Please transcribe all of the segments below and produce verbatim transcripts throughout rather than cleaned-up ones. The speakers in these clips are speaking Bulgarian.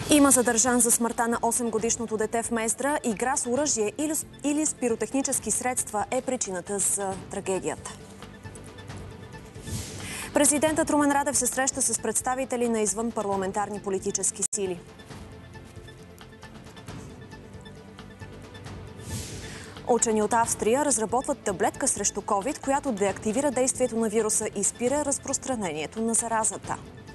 Има задържан за смъртта на осемгодишното дете в Мездра. Игра с оръжие или, или с пиротехнически средства е причината за трагедията. Президентът Румен Радев се среща с представители на извънпарламентарни политически сили. Учени от Австрия разработват таблетка срещу ковид, която деактивира действието на вируса и спира разпространението на заразата.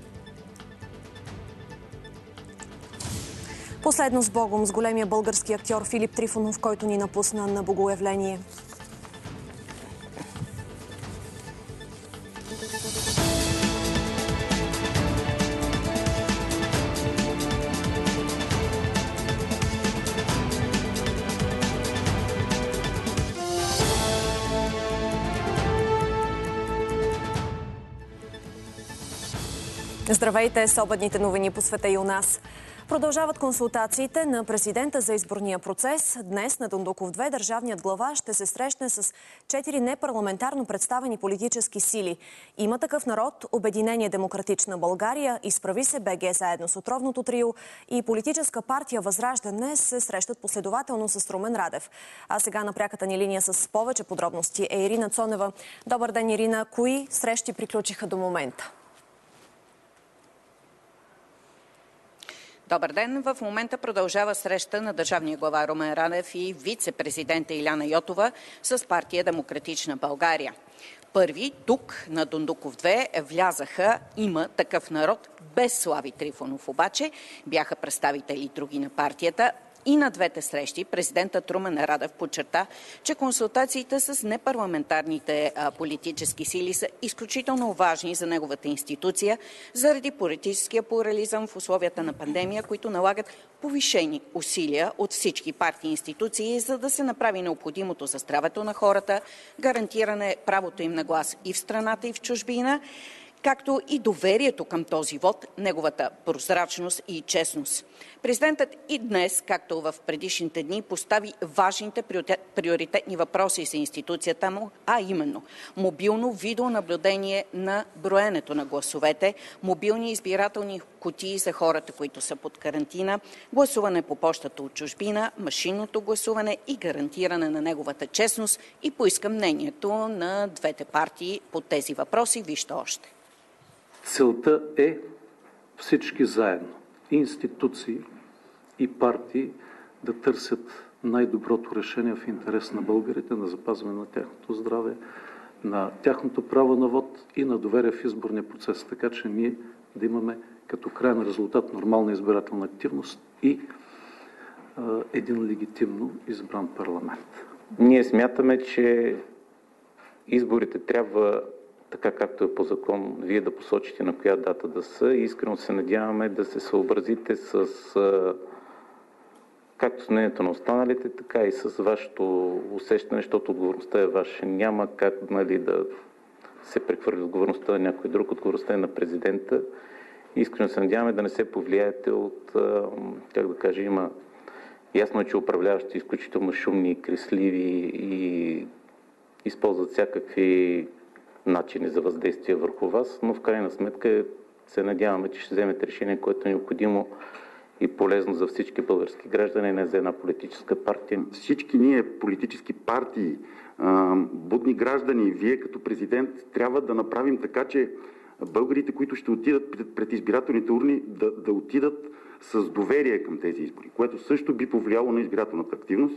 Последно с Богом с големия български актьор Филип Трифонов, който ни напусна на богоявление. Здравейте с обедните новини по света и у нас. Продължават консултациите на президента за изборния процес. Днес на Дондуков две държавният глава ще се срещне с четири непарламентарно представени политически сили. Има такъв народ, Обединение Демократична България, Изправи се БГ заедно с отровното трио и политическа партия Възраждане се срещат последователно с Румен Радев. А сега на пряката ни линия с повече подробности е Ирина Цонева. Добър ден, Ирина. Кои срещи приключиха до момента? Добър ден! В момента продължава среща на държавния глава Румен Радев и вице-президента Илияна Йотова с партия Демократична България. Първи тук на Дондуков две влязаха Има такъв народ, без Слави Трифонов обаче. Бяха представители други на партията. И на двете срещи президентът Румен Радев подчерта, че консултациите с непарламентарните а, политически сили са изключително важни за неговата институция, заради политическия плурализъм в условията на пандемия, които налагат повишени усилия от всички партии и институции, за да се направи необходимото за здравето на хората, гарантиране правото им на глас и в страната, и в чужбина, както и доверието към този вод, неговата прозрачност и честност. Президентът и днес, както в предишните дни, постави важните приоритетни въпроси за институцията му, а именно мобилно видеонаблюдение на броенето на гласовете, мобилни избирателни кутии за хората, които са под карантина, гласуване по пощата от чужбина, машинното гласуване и гарантиране на неговата честност, и поиска мнението на двете партии по тези въпроси. Вижте още. Целта е всички заедно, институции и партии, да търсят най-доброто решение в интерес на българите, на запазване на тяхното здраве, на тяхното право на вод и на доверие в изборния процес, така че ние да имаме като крайен резултат нормална избирателна активност и а, един легитимно избран парламент. Ние смятаме, че изборите трябва, така както е по закон, вие да посочите на коя дата да са, и искрено се надяваме да се съобразите с както с мнението на останалите, така и с вашето усещане, защото отговорността е ваша. Няма как, нали, да се прехвърли отговорността на някой друг, отговорността е на президента. Искрено се надяваме да не се повлияете от, как да кажа, има ясно е, че управляващи изключително шумни и кресливи и използват всякакви начини за въздействие върху вас, но в крайна сметка се надяваме, че ще вземете решение, което е необходимо и полезно за всички български граждани, не за една политическа партия. Всички ние, политически партии, будни граждани, вие като президент, трябва да направим така, че българите, които ще отидат пред, пред избирателните урни, да, да отидат с доверие към тези избори, което също би повлияло на избирателната активност.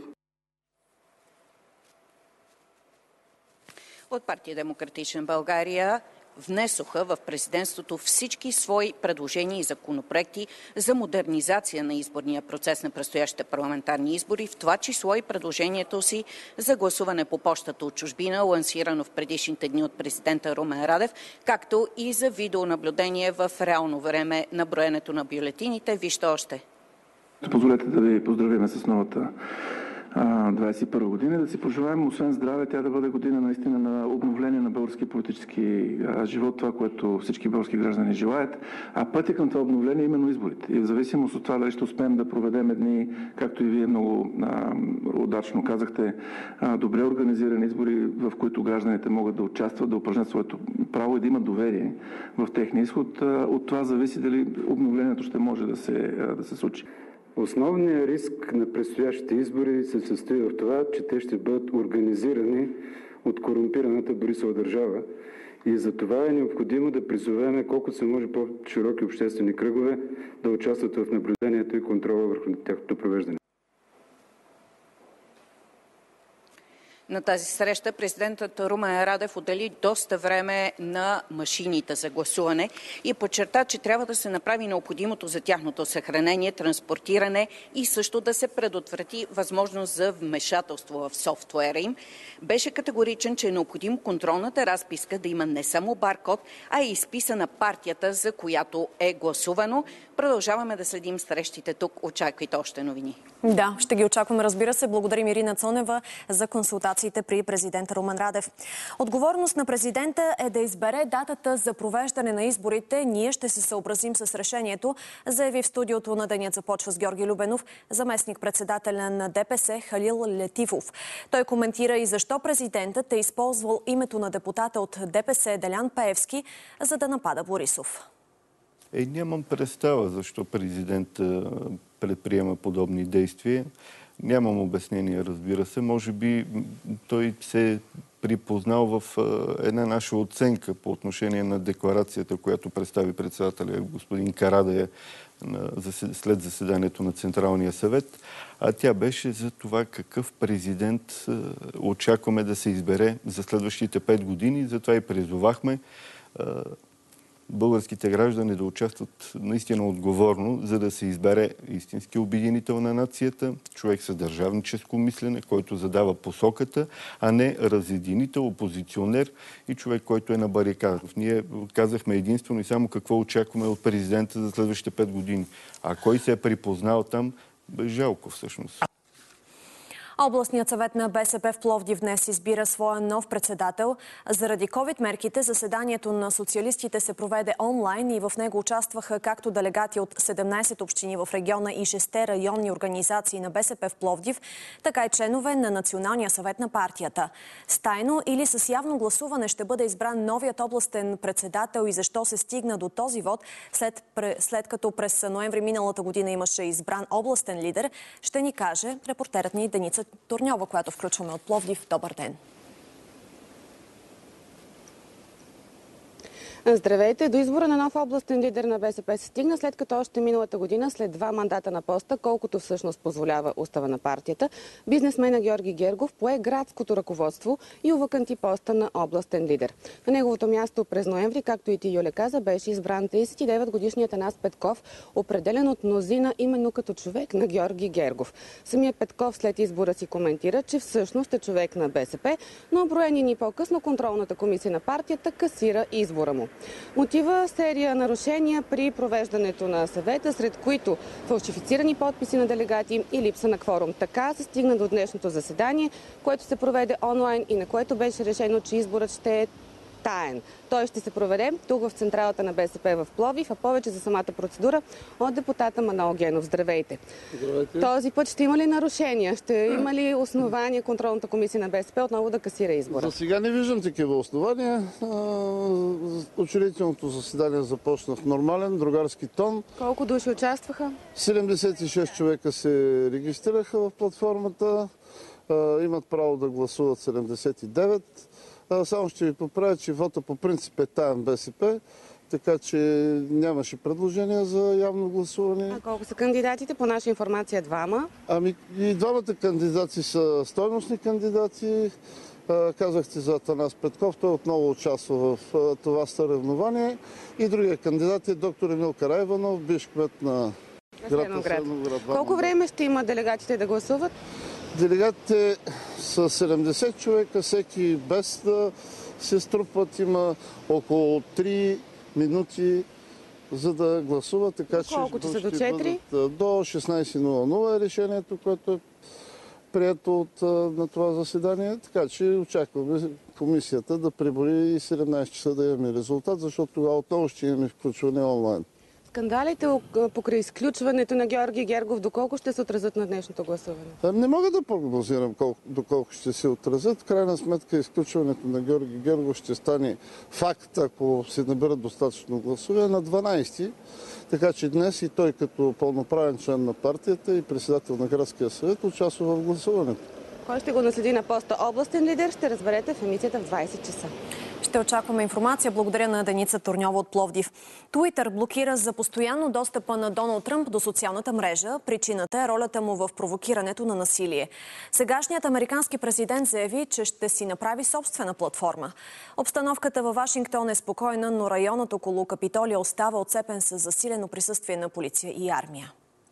От партия Демократична България внесоха в президентството всички свои предложения и законопроекти за модернизация на изборния процес на предстоящите парламентарни избори, в това число и предложението си за гласуване по пощата от чужбина, лансирано в предишните дни от президента Румен Радев, както и за видеонаблюдение в реално време на броенето на бюлетините. Вижте още. Позволете да ви поздравим с новата двадесет и първа година. Да си пожелаем, освен здраве, тя да бъде година наистина на обновление на български политически живот, това, което всички български граждани желаят. А пътя към това обновление е именно изборите. И в зависимост от това дали ще успеем да проведем едни, както и вие много а, удачно казахте, а, добре организирани избори, в които гражданите могат да участват, да упражнят своето право и да имат доверие в техния изход. От това зависи дали обновлението ще може да се, да се случи. Основният риск на предстоящите избори се състои в това, че те ще бъдат организирани от корумпираната Борисова държава и за това е необходимо да призовем колкото се може по-широки обществени кръгове да участват в наблюдението и контрола върху тяхното провеждане. На тази среща президентът Румен Радев отдели доста време на машините за гласуване и подчерта, че трябва да се направи необходимото за тяхното съхранение, транспортиране и също да се предотврати възможност за вмешателство в софтуера им. Беше категоричен, че е необходим контролната разписка да има не само баркод, а и изписана партията, за която е гласувано. Продължаваме да следим срещите тук. Очаквайте още новини. Да, ще ги очакваме, разбира се. Благодарим Ирина Цонева за консултациите при президента Румен Радев. Отговорност на президента е да избере датата за провеждане на изборите. Ние ще се съобразим с решението, заяви в студиото на Денят започва с Георги Любенов, заместник-председателя на ДПС Халил Летифов. Той коментира и защо президентът е използвал името на депутата от ДПС Делян Пеевски, за да напада Борисов. Е, нямам представа защо президент предприема подобни действия. Нямам обяснение, разбира се. Може би той се е припознал в една наша оценка по отношение на декларацията, която представи председателя господин Карадайъ след заседанието на Централния съвет. А тя беше за това какъв президент очакваме да се избере за следващите пет години. Затова и призовахме българските граждани да участват наистина отговорно, за да се избере истински обединител на нацията, човек с държавническо мислене, който задава посоката, а не разединител, опозиционер и човек, който е на барикада. Ние казахме единствено и само какво очакваме от президента за следващите пет години. А кой се е припознал там, бе жалко всъщност. Областният съвет на БСП в Пловдив днес избира своя нов председател. Заради ковид мерките заседанието на социалистите се проведе онлайн и в него участваха както делегати от седемнадесет общини в региона и шестте районни организации на БСП в Пловдив, така и членове на Националния съвет на партията. С тайно или с явно гласуване ще бъде избран новият областен председател и защо се стигна до този вод, след, след като през ноември миналата година имаше избран областен лидер, ще ни каже репортерът ни Деница Турньова, която включваме от Пловдив. Добър ден! Здравейте! До избора на нов областен лидер на БСП се стигна, след като още миналата година, след два мандата на поста, колкото всъщност позволява устава на партията, бизнесмена Георги Гергов пое градското ръководство и уваканти поста на областен лидер. На неговото място през ноември, както и ти, Юля, каза, беше избран тридесет и девет годишният Атанас Петков, определен от мнозина именно като човек на Георги Гергов. Самият Петков след избора си коментира, че всъщност е човек на БСП, но броени дни по-късно контролната комисия на партията касира избора му. Мотива серия нарушения при провеждането на съвета, сред които фалшифицирани подписи на делегати и липса на кворум. Така се стигна до днешното заседание, което се проведе онлайн и на което беше решено, че изборът ще е таен. Той ще се проведе тук в централата на БСП в Пловдив, а повече за самата процедура от депутата Манол Генов. Здравейте! Здравейте! Този път ще има ли нарушения? Ще има ли основания контролната комисия на БСП отново да касира избора? За сега не виждам такива основания. Учредителното заседание започна в нормален, другарски тон. Колко души участваха? седемдесет и шест човека се регистрираха в платформата. Имат право да гласуват седемдесет и девет. Само ще ви поправя, че вота по принцип е таен БСП, така че нямаше предложения за явно гласуване. А колко са кандидатите? По наша информация двама. Ами и двамата кандидати са стойностни кандидати. Казахте за Атанас Петков, той отново участва в това съревнование. И другия кандидат е доктор Емил Караиванов, бивш кмет на град Асеновград. Колко време ще има делегатите да гласуват? Делегатите са седемдесет човека, всеки без да се струпват, има около три минути за да гласуват. Така, колко часа? До четири? Бъдат, до шестнадесет и нула нула е решението, което е прието от, на това заседание, така че очакваме комисията да преброи и седемнайсет часа да имаме резултат, защото тогава отново ще имаме включване онлайн. Скандалите покрай изключването на Георги Гергов, доколко ще се отразят на днешното гласуване? Не мога да прогнозирам колко, доколко ще се отразят. В крайна сметка изключването на Георги Гергов ще стане факт, ако се наберат достатъчно гласове на дванайсети. Така че днес и той като пълноправен член на партията и председател на градския съвет участва в гласуването. Кой ще го наследи на поста областен лидер, ще разберете в емисията в двайсет часа. Ще очакваме информация. Благодаря на Деница Турньова от Пловдив. Туитър блокира за постоянно достъпа на Доналд Тръмп до социалната мрежа. Причината е ролята му в провокирането на насилие. Сегашният американски президент заяви, че ще си направи собствена платформа. Обстановката във Вашингтон е спокойна, но районът около Капитолия остава отцепен с засилено присъствие на полиция и армия.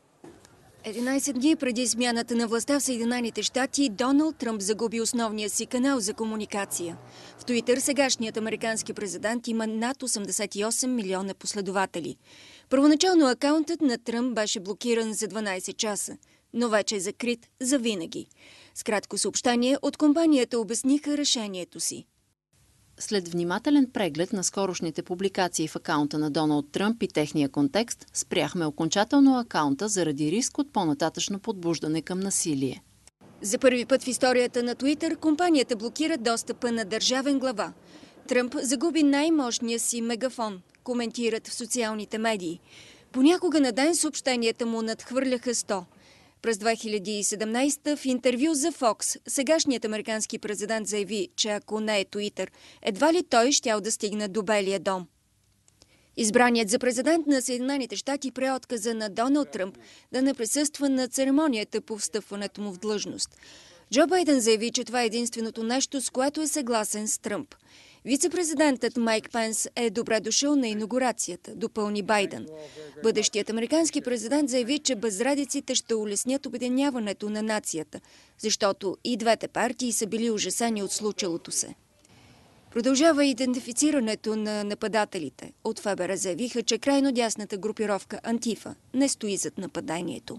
единайсет дни преди смяната на властта в Съединените щати, Доналд Тръмп загуби основния си канал за комуникация. В Туитър сегашният американски президент има над осемдесет и осем милиона последователи. Първоначално акаунтът на Тръмп беше блокиран за дванайсет часа, но вече е закрит завинаги. С кратко съобщение от компанията обясниха решението си. След внимателен преглед на скорошните публикации в акаунта на Доналд Тръмп и техния контекст, спряхме окончателно акаунта заради риск от по-нататъчно подбуждане към насилие. За първи път в историята на Туитър компанията блокира достъпа на държавен глава. Тръмп загуби най-мощния си мегафон, коментират в социалните медии. Понякога на ден съобщенията му надхвърляха сто. През две хиляди и седемнайсета в интервю за Fox сегашният американски президент заяви, че ако не е Туитър, едва ли той щял да стигне до Белия дом. Избраният за президент на Съединените щати прие отказа на Доналд Тръмп да не присъства на церемонията по встъпването му в длъжност. Джо Байден заяви, че това е единственото нещо, с което е съгласен с Тръмп. Вице-президентът Майк Пенс е добре дошъл на инаугурацията, допълни Байден. Бъдещият американски президент заяви, че безредиците ще улеснят обединяването на нацията, защото и двете партии са били ужасени от случилото се. Продължава идентифицирането на нападателите. От ФБР заявиха, че крайно дясната групировка Антифа не стои зад нападението.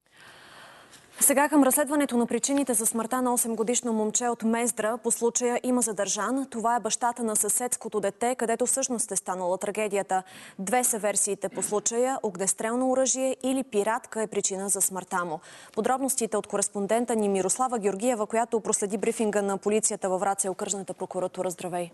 Сега към разследването на причините за смъртта на осемгодишно момче от Мездра. По случая има задържан. Това е бащата на съседското дете, където всъщност е станала трагедията. Две са версиите по случая. Огнестрелно оръжие или пиратка е причина за смъртта му. Подробностите от кореспондента ни Мирослава Георгиева, която проследи брифинга на полицията във Враца и окръжната прокуратура. Здравей!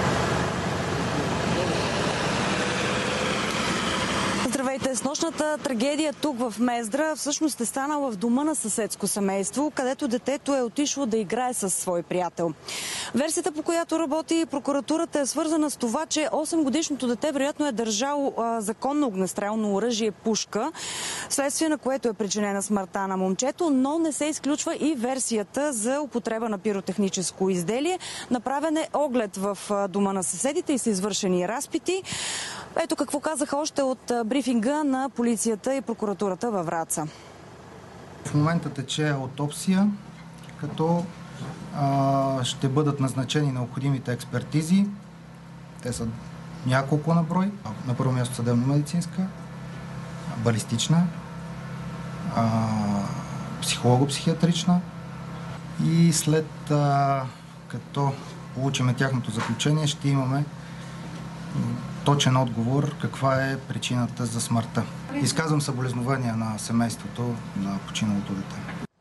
Здравейте! Снощната трагедия тук в Мездра всъщност е станала в дома на съседско семейство, където детето е отишло да играе със свой приятел. Версията, по която работи прокуратурата, е свързана с това, че осемгодишното дете вероятно е държало а, законно огнестрелно оръжие пушка, следствие на което е причинена смъртта на момчето, но не се изключва и версията за употреба на пиротехническо изделие. Направен е оглед в дома на съседите и са извършени разпити. Ето какво казаха още от брифинга на полицията и прокуратурата във Враца. В момента тече аутопсия, като а, ще бъдат назначени необходимите експертизи. Те са няколко на брой. На първо място съдебно-медицинска, балистична, а, психолого-психиатрична и след а, като получиме тяхното заключение, ще имаме точен отговор каква е причината за смъртта. Изказвам съболезнования на семейството на починалото дете.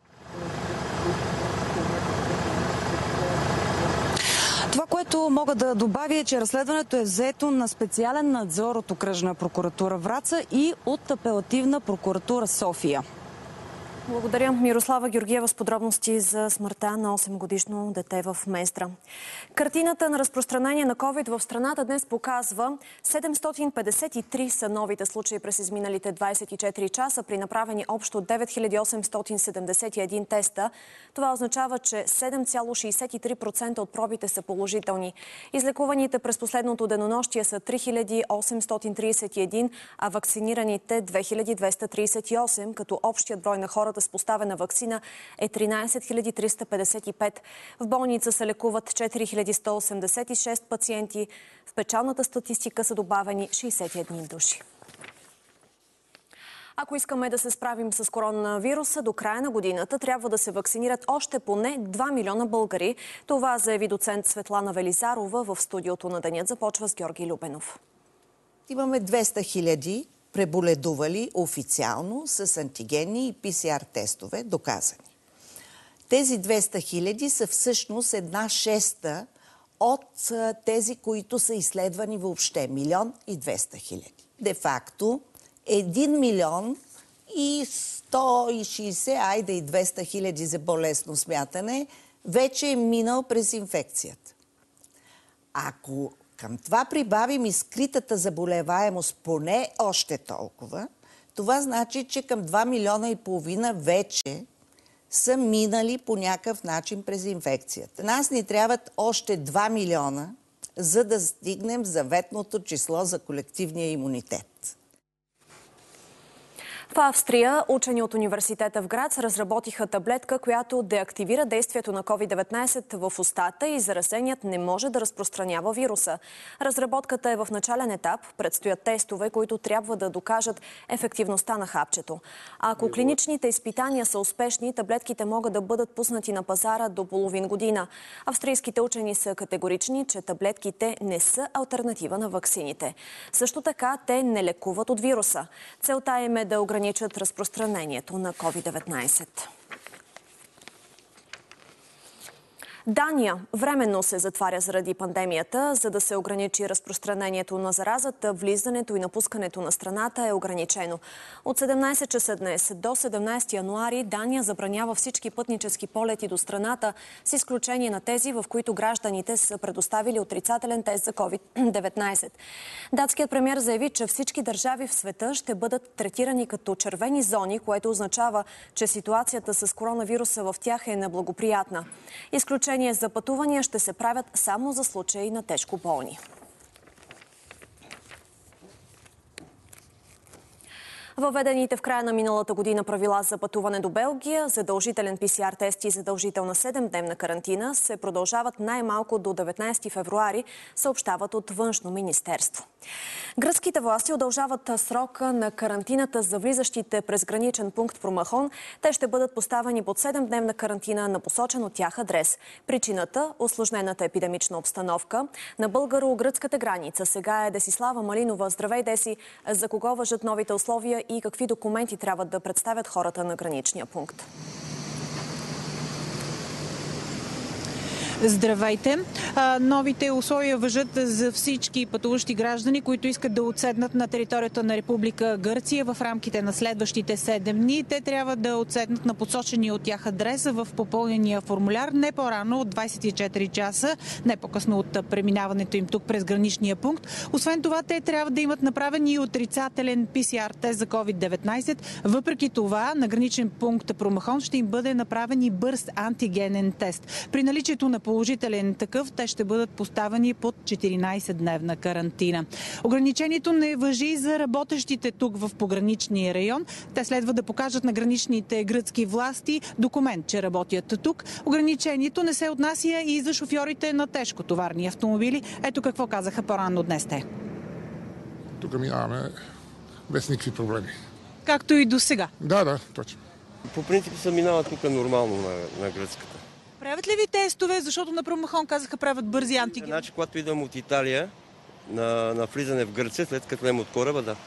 Това, което мога да добавя, е, че разследването е взето на специален надзор от окръжна прокуратура Враца и от апелативна прокуратура София. Благодаря. Мирослава Георгиева с подробности за смъртта на осемгодишно дете в Мездра. Картината на разпространение на ковид в страната днес показва седемстотин петдесет и три са новите случаи през изминалите двайсет и четири часа при направени общо девет хиляди осемстотин седемдесет и един теста. Това означава, че седем цяло шейсет и три процента от пробите са положителни. Излекуваните през последното денонощие са три хиляди осемстотин трийсет и един, а вакцинираните две хиляди двеста трийсет и осем, като общият брой на хората с поставена ваксина е тринайсет хиляди триста петдесет и пет. В болница се лекуват четири хиляди сто осемдесет и шест пациенти. В печалната статистика са добавени шейсет и един души. Ако искаме да се справим с коронавируса, до края на годината трябва да се вакцинират още поне два милиона българи. Това заяви доцент Светлана Велизарова в студиото на Денят. Започва с Георги Любенов. Имаме двеста хиляди преболедували официално с антигенни и пи си ар тестове, доказани. Тези двеста хиляди са всъщност една шеста от тези, които са изследвани въобще. Милион и двеста хиляди. Де-факто, един милион и сто и шейсет, айде и двеста хиляди за по-лесно смятане, вече е минал през инфекцията. Ако към това прибавим и скритата заболеваемост поне още толкова, това значи, че към два милиона и половина вече са минали по някакъв начин през инфекцията. Нас ни трябват още два милиона, за да стигнем заветното число за колективния имунитет. В Австрия учени от университета в Грац разработиха таблетка, която деактивира действието на ковид деветнайсет в устата и заразеният не може да разпространява вируса. Разработката е в начален етап. Предстоят тестове, които трябва да докажат ефективността на хапчето. А ако клиничните изпитания са успешни, таблетките могат да бъдат пуснати на пазара до половин година. Австрийските учени са категорични, че таблетките не са алтернатива на ваксините. Също така те не лекуват от вируса. Целта им е да ограничат разпространението на ковид деветнайсет. Дания временно се затваря заради пандемията. За да се ограничи разпространението на заразата, влизането и напускането на страната е ограничено. От седемнайсет часа днес до седемнайсети януари Дания забранява всички пътнически полети до страната, с изключение на тези, в които гражданите са предоставили отрицателен тест за ковид деветнайсет. Датският премиер заяви, че всички държави в света ще бъдат третирани като червени зони, което означава, че ситуацията с коронавируса в тях е неблагоприятна. Изключение за пътувания ще се правят само за случаи на тежко болни. Въведените в края на миналата година правила за пътуване до Белгия, задължителен пи си ар тест и задължителна седемдневна карантина се продължават най-малко до деветнайсети февруари, съобщават от Външно министерство. Гръцките власти удължават срока на карантината за влизащите през граничен пункт Промахон. Те ще бъдат поставени под седемдневна карантина на посочен от тях адрес. Причината – усложнената епидемична обстановка. На българо-гръцката граница сега е Десислава Малинова. Здравей, Деси! За кого важат новите условия и какви документи трябва да представят хората на граничния пункт? Здравейте! Новите условия важат за всички пътуващи граждани, които искат да отседнат на територията на Република Гърция в рамките на следващите седем дни. Те трябва да отседнат на посочения от тях адрес в попълнения формуляр не по-рано от двайсет и четири часа, не по-късно от преминаването им тук през граничния пункт. Освен това, те трябва да имат направен и отрицателен пи си ар тест за ковид деветнайсет. Въпреки това, на граничен пункт Промахон ще им бъде направен и бърз антигенен тест. При наличието на положителен такъв, те ще бъдат поставени под четиринайсетдневна карантина. Ограничението не важи за работещите тук в пограничния район. Те следва да покажат на граничните гръцки власти документ, че работят тук. Ограничението не се отнася и за шофьорите на тежкотоварни автомобили. Ето какво казаха по-рано днес те. Тук минаваме без никакви проблеми. Както и до сега. Да, да, точно. По принцип се минава тук нормално на, на гръцката. Правят ли ви тестове, защото на Промахон казаха правят бързи антигени? Значи, когато идвам от Италия на, на влизане в Гърция, след като лем от кораба, да.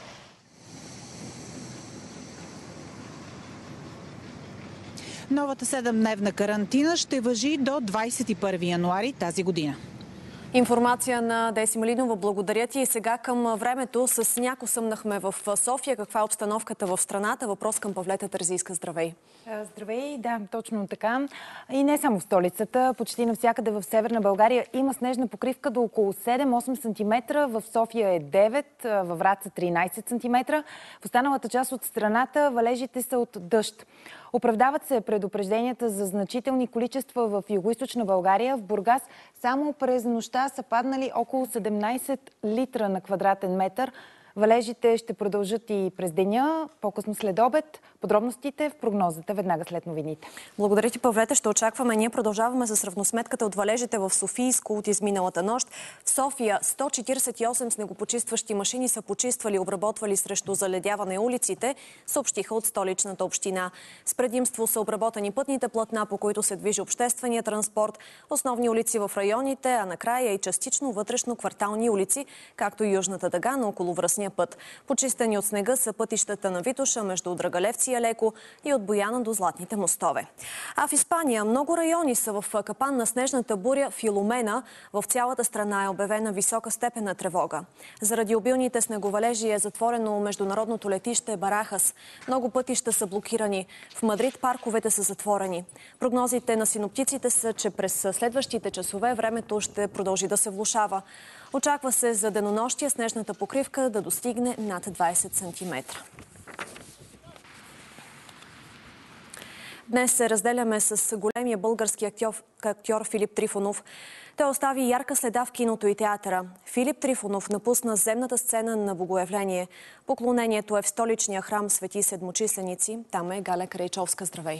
Новата седемдневна карантина ще важи до двайсет и първи януари тази година. Информация на Деси Малинова. Благодаря ти. И сега към времето. С сняг съмнахме в София. Каква е обстановката в страната? Въпрос към Павлета Терзийска. Здравей. Здравей, да, точно така. И не само в столицата. Почти навсякъде в Северна България има снежна покривка до около седем-осем сантиметра. В София е девет, във Враца тринайсет сантиметра. В останалата част от страната валежите са от дъжд. Оправдават се предупрежденията за значителни количества в Югоизточна България. В Бургас само през нощта са паднали около седемнайсет литра на квадратен метър. Валежите ще продължат и през деня, по-късно след обед. Подробностите в прогнозата веднага след новините. Благодаря ти, Павлета. Ще очакваме. Ние продължаваме с равносметката от валежите в Софийско от изминалата нощ. В София сто четиридесет и осем снегопочистващи машини са почиствали и обработвали срещу заледяване улиците, съобщиха от Столичната община. С предимство са обработени пътните платна, по които се движи обществения транспорт, основни улици в районите, а накрая и частично вътрешно-квартални улици, както и Южната дъга на околовръстния път. Почистени от снега са пътищата на Витоша между Драгалевци и Алеко и от Бояна до Златните мостове. А в Испания много райони са в капан на снежната буря Филомена. В цялата страна е обявена висока степен на тревога. Заради обилните снеговалежи е затворено международното летище Барахас. Много пътища са блокирани. В Мадрид парковете са затворени. Прогнозите на синоптиците са, че през следващите часове времето ще продължи да се влошава. Очаква се за денонощие снежната покривка да достигне над двадесет сантиметра. Днес се разделяме с големия български актьор, актьор Филип Трифонов. Той остави ярка следа в киното и театъра. Филип Трифонов напусна земната сцена на Богоявление. Поклонението е в столичния храм Свети Седмочисленици. Там е Галя Карайчовска. Здравей!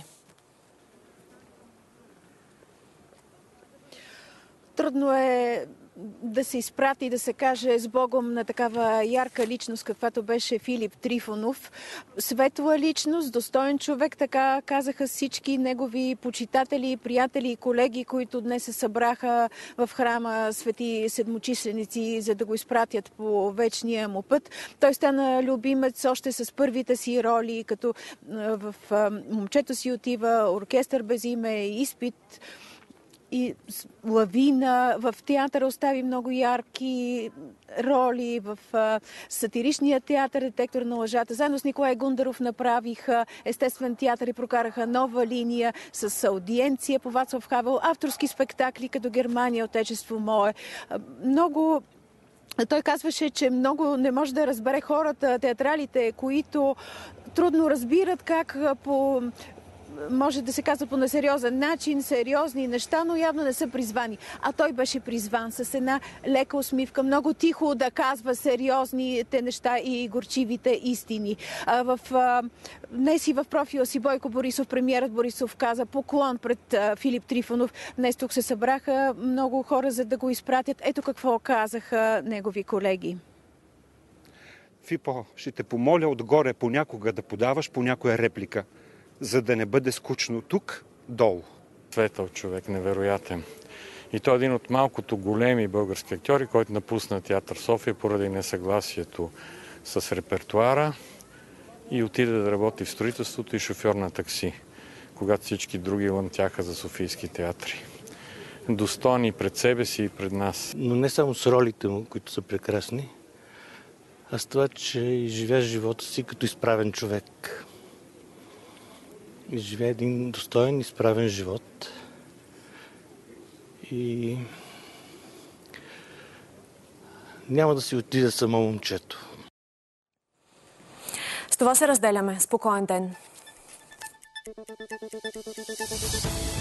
Трудно е да се изпрати и да се каже с Богом на такава ярка личност, каквато беше Филип Трифонов. Светла личност, достоен човек, така казаха всички негови почитатели, приятели и колеги, които днес се събраха в храма Свети Седмочисленици, за да го изпратят по вечния му път. Той стана любимец още с първите си роли, като в Момчето си отива, Оркестър без име, Изпит и Лавина. В театъра остави много ярки роли. В а, сатиричния театър Детектор на лъжата. Заедно с Николай Гундаров направиха естествен театър и прокараха нова линия с аудиенция по Вацлав Хавел. Авторски спектакли като Германия, Отечество мое. Много... Той казваше, че много не може да разбере хората, театралите, които трудно разбират как по... може да се казва по несериозен начин, сериозни неща, но явно не са призвани. А той беше призван с една лека усмивка, много тихо да казва сериозните неща и горчивите истини. А в, а, днес и в профила си Бойко Борисов, премиерът Борисов, каза поклон пред а, Филип Трифонов. Днес тук се събраха много хора, за да го изпратят. Ето какво казаха негови колеги. Фипо, ще те помоля отгоре понякога да подаваш по някоя реплика, за да не бъде скучно тук, долу. Светъл човек, невероятен. И той е един от малкото големи български актьори, който напусна театър София поради несъгласието с репертуара и отиде да работи в строителството и шофьор на такси, когато всички други лъмтяха за софийски театри. Достойни пред себе си и пред нас. Но не само с ролите му, които са прекрасни, а с това, че изживя живота си като изправен човек. Изживя един достоен, изправен живот. И няма да си отиде само момчето. С това се разделяме. Спокоен ден!